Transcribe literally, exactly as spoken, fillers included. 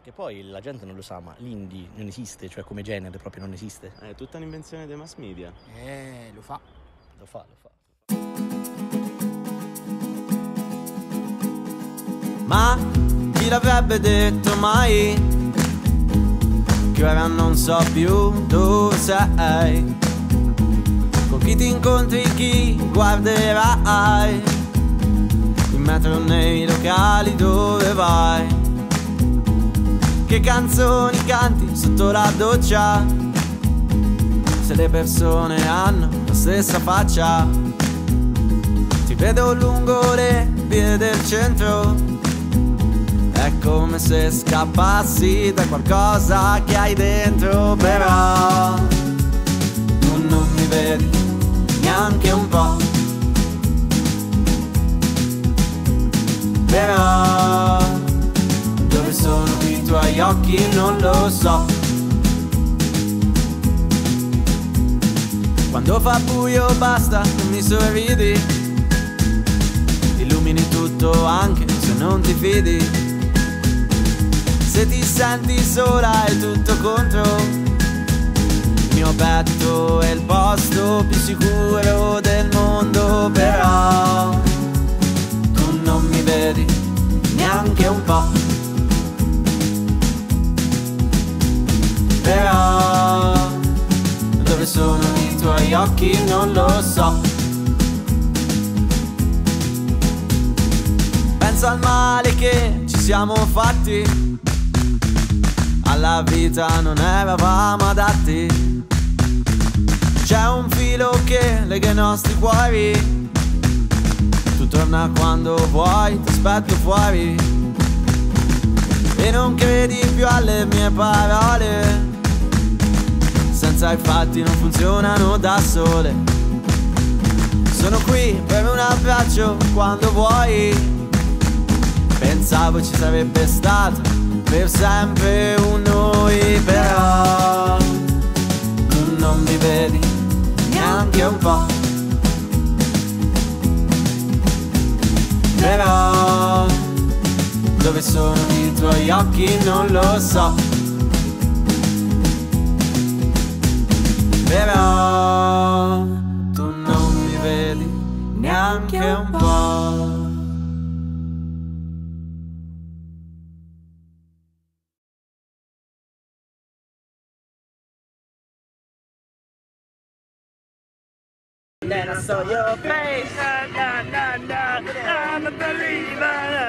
Che poi la gente non lo sa, ma l'indie non esiste, cioè come genere proprio non esiste. È tutta un'invenzione dei mass media. Eh, lo fa. Lo fa, lo fa. Ma chi l'avrebbe detto mai che ora non so più dove sei, con chi ti incontri, chi guarderai in metro, nei locali dove vai, che canzoni canti sotto la doccia, se le persone hanno la stessa faccia. Ti vedo lungo le vie del centro, è come se scappassi da qualcosa che hai dentro. Però tu non mi vedi neanche un po', però dove sono i tuoi occhi non lo so. Quando fa buio basta che mi sorridi, illumini tutto anche se non ti fidi. Se ti senti sola è tutto contro, il mio petto è il posto più sicuro del mondo. Però tu non mi vedi neanche un po', però dove sono i tuoi occhi non lo so. Penso al male che ci siamo fatti, alla vita non eravamo adatti. C'è un filo che lega i nostri cuori, tu torna quando vuoi, ti aspetto fuori. E non credi più alle mie parole, senza i fatti non funzionano da sole. Sono qui per un abbraccio quando vuoi, pensavo ci sarebbe stato per sempre un noi. Però tu non mi vedi neanche un po', però dove sono i tuoi occhi non lo so. Però tu non mi vedi neanche un po'. Then I saw your face, na na na na, I'm a believer.